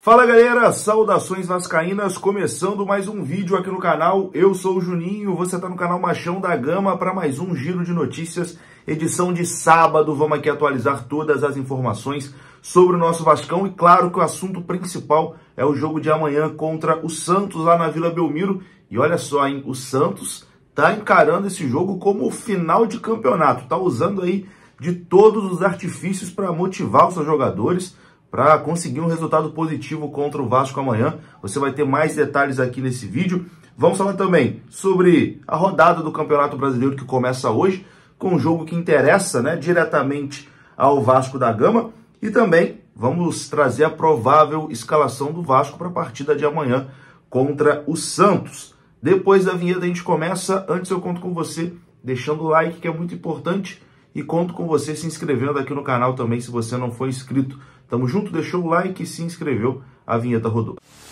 Fala galera, saudações vascaínas, começando mais um vídeo aqui no canal. Eu sou o Juninho, você está no canal Machão da Gama para mais um giro de notícias, edição de sábado. Vamos aqui atualizar todas as informações sobre o nosso Vascão e claro que o assunto principal é o jogo de amanhã contra o Santos lá na Vila Belmiro. E olha só, hein, o Santos está encarando esse jogo como final de campeonato, está usando aí de todos os artifícios para motivar os seus jogadores, para conseguir um resultado positivo contra o Vasco amanhã. Você vai ter mais detalhes aqui nesse vídeo. Vamos falar também sobre a rodada do Campeonato Brasileiro que começa hoje, com um jogo que interessa, né, diretamente ao Vasco da Gama. E também vamos trazer a provável escalação do Vasco para a partida de amanhã contra o Santos. Depois da vinheta a gente começa. Antes eu conto com você deixando o like, que é muito importante, e conto com você se inscrevendo aqui no canal também, se você não for inscrito. Tamo junto, deixou o like e se inscreveu, a vinheta rodou.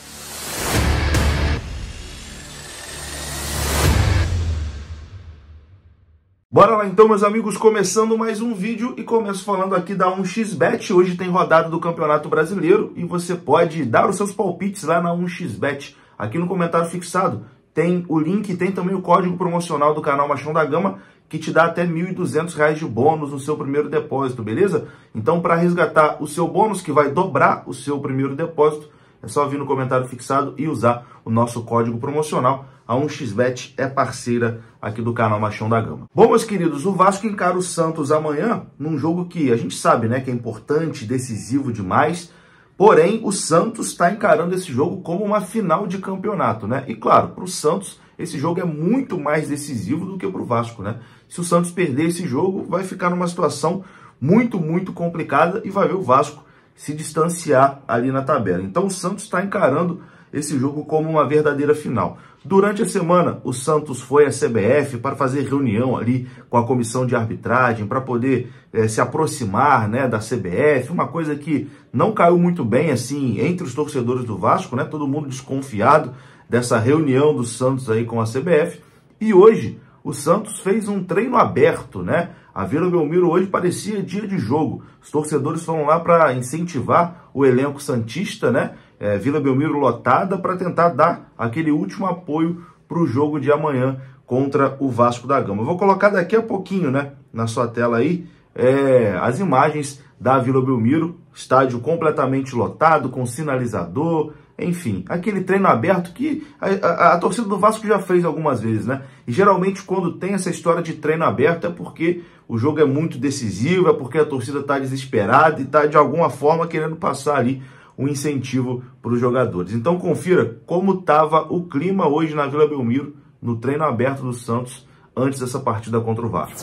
Bora lá então, meus amigos, começando mais um vídeo e começo falando aqui da 1xBet. Hoje tem rodada do Campeonato Brasileiro e você pode dar os seus palpites lá na 1xBet. Aqui no comentário fixado tem o link, tem também o código promocional do canal Machão da Gama, que te dá até R$ 1.200 de bônus no seu primeiro depósito, beleza? Então, para resgatar o seu bônus, que vai dobrar o seu primeiro depósito, é só vir no comentário fixado e usar o nosso código promocional. A 1xBet é parceira aqui do canal Machão da Gama. Bom, meus queridos, o Vasco encara o Santos amanhã num jogo que a gente sabe, né, que é importante, decisivo demais. Porém, o Santos está encarando esse jogo como uma final de campeonato, né? E claro, para o Santos, esse jogo é muito mais decisivo do que para o Vasco, né? Se o Santos perder esse jogo, vai ficar numa situação muito complicada e vai ver o Vasco se distanciar ali na tabela. Então o Santos está encarando esse jogo como uma verdadeira final. Durante a semana, o Santos foi à CBF para fazer reunião ali com a comissão de arbitragem, para poder se aproximar, né, da CBF, uma coisa que não caiu muito bem assim entre os torcedores do Vasco, né? Todo mundo desconfiado dessa reunião do Santos aí com a CBF. E hoje o Santos fez um treino aberto, né? A Vila Belmiro hoje parecia dia de jogo. Os torcedores foram lá para incentivar o elenco santista, né? Vila Belmiro lotada, para tentar dar aquele último apoio para o jogo de amanhã contra o Vasco da Gama. Eu vou colocar daqui a pouquinho, né, na sua tela aí, as imagens da Vila Belmiro, estádio completamente lotado, com sinalizador, enfim, aquele treino aberto que a torcida do Vasco já fez algumas vezes, né? E geralmente quando tem essa história de treino aberto é porque o jogo é muito decisivo, é porque a torcida está desesperada e está de alguma forma querendo passar ali um incentivo para os jogadores. Então confira como estava o clima hoje na Vila Belmiro, no treino aberto do Santos, antes dessa partida contra o Vasco.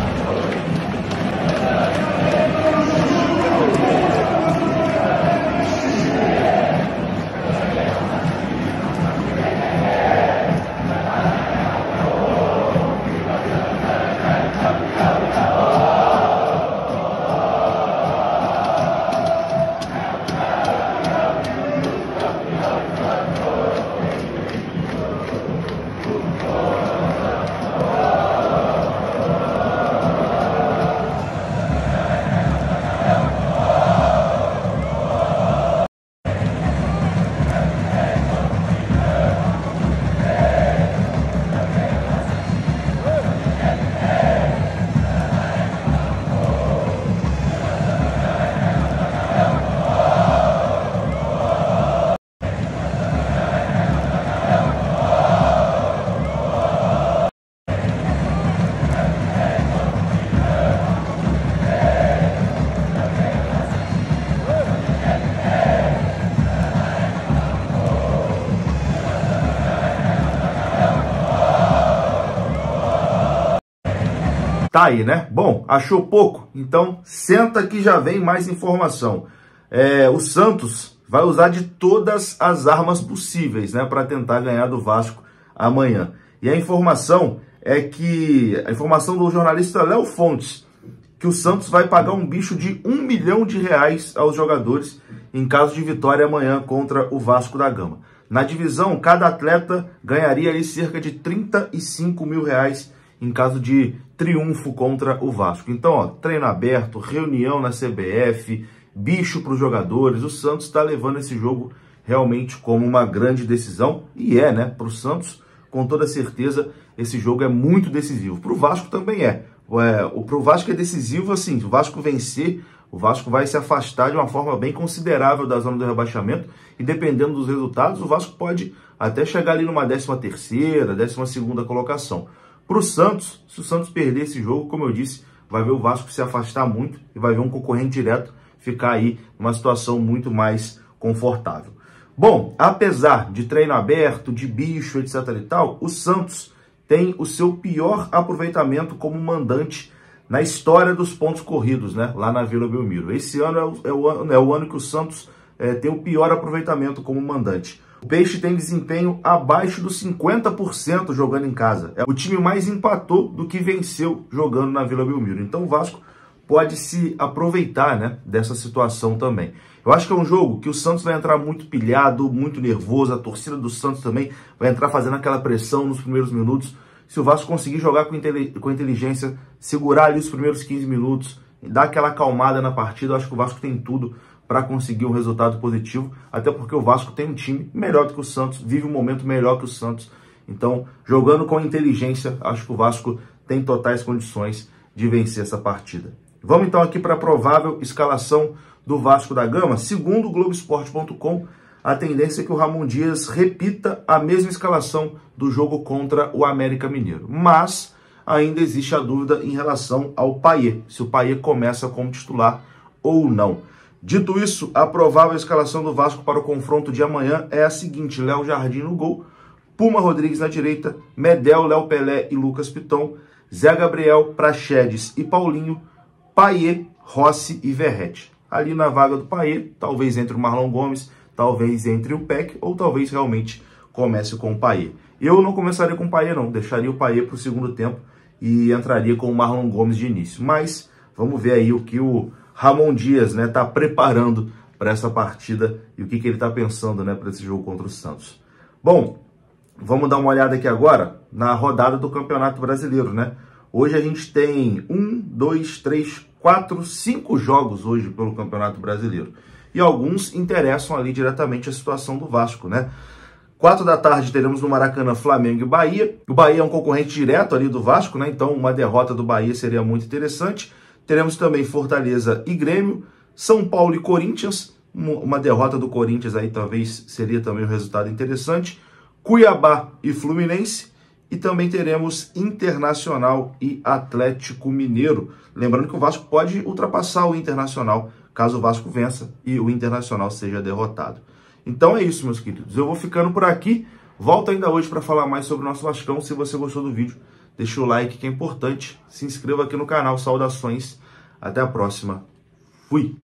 Tá aí, né? Bom, achou pouco? Então senta que já vem mais informação. O Santos vai usar de todas as armas possíveis, né, para tentar ganhar do Vasco amanhã. E a informação a informação do jornalista Léo Fontes, que o Santos vai pagar um bicho de R$ 1 milhão aos jogadores em caso de vitória amanhã contra o Vasco da Gama. Na divisão, cada atleta ganharia ali cerca de R$ 35 mil em caso de triunfo contra o Vasco. Então, ó, treino aberto, reunião na CBF, bicho para os jogadores. O Santos está levando esse jogo realmente como uma grande decisão, e né? Para o Santos, com toda certeza, esse jogo é muito decisivo. Para o Vasco também é. Para o Vasco é decisivo, assim, se o Vasco vencer, o Vasco vai se afastar de uma forma bem considerável da zona do rebaixamento, e dependendo dos resultados, o Vasco pode até chegar ali numa 13ª, 12ª colocação. Para o Santos, se o Santos perder esse jogo, como eu disse, vai ver o Vasco se afastar muito e vai ver um concorrente direto ficar aí numa situação muito mais confortável. Bom, apesar de treino aberto, de bicho, etc e tal, o Santos tem o seu pior aproveitamento como mandante na história dos pontos corridos, né, lá na Vila Belmiro. Esse ano é o ano que o Santos tem o pior aproveitamento como mandante. O Peixe tem desempenho abaixo dos 50% jogando em casa. O time mais empatou do que venceu jogando na Vila Belmiro. Então o Vasco pode se aproveitar, né, dessa situação também. Eu acho que é um jogo que o Santos vai entrar muito pilhado, muito nervoso. A torcida do Santos também vai entrar fazendo aquela pressão nos primeiros minutos. Se o Vasco conseguir jogar com inteligência, segurar ali os primeiros 15 minutos, dar aquela acalmada na partida, eu acho que o Vasco tem tudo para conseguir um resultado positivo, até porque o Vasco tem um time melhor do que o Santos, vive um momento melhor que o Santos. Então, jogando com inteligência, acho que o Vasco tem totais condições de vencer essa partida. Vamos então aqui para a provável escalação do Vasco da Gama. Segundo o Globoesporte.com, a tendência é que o Ramon Dias repita a mesma escalação do jogo contra o América Mineiro. Mas ainda existe a dúvida em relação ao Payet, se o Payet começa como titular ou não. Dito isso, a provável escalação do Vasco para o confronto de amanhã é a seguinte: Léo Jardim no gol, Puma Rodrigues na direita, Medel, Léo Pelé e Lucas Piton, Zé Gabriel, Praxedes e Paulinho, Payet, Rossi e Verratti. Ali na vaga do Payet, talvez entre o Marlon Gomes, talvez entre o Peck, ou talvez realmente comece com o Payet. Eu não começaria com o Payet não, deixaria o Payet para o segundo tempo e entraria com o Marlon Gomes de início. Mas vamos ver aí o que o Ramon Dias, né, tá preparando para essa partida e o que ele está pensando, né, para esse jogo contra o Santos. Bom, vamos dar uma olhada aqui agora na rodada do Campeonato Brasileiro, né? Hoje a gente tem 5 jogos hoje pelo Campeonato Brasileiro. E alguns interessam ali diretamente a situação do Vasco, né? 4 da tarde teremos no Maracanã Flamengo e Bahia. O Bahia é um concorrente direto ali do Vasco, né? Então uma derrota do Bahia seria muito interessante. Teremos também Fortaleza e Grêmio, São Paulo e Corinthians. Uma derrota do Corinthians aí talvez seria também um resultado interessante. Cuiabá e Fluminense. E também teremos Internacional e Atlético Mineiro. Lembrando que o Vasco pode ultrapassar o Internacional caso o Vasco vença e o Internacional seja derrotado. Então é isso, meus queridos. Eu vou ficando por aqui. Volto ainda hoje para falar mais sobre o nosso Vascão. Se você gostou do vídeo, deixa o like que é importante. Se inscreva aqui no canal. Saudações. Até a próxima. Fui!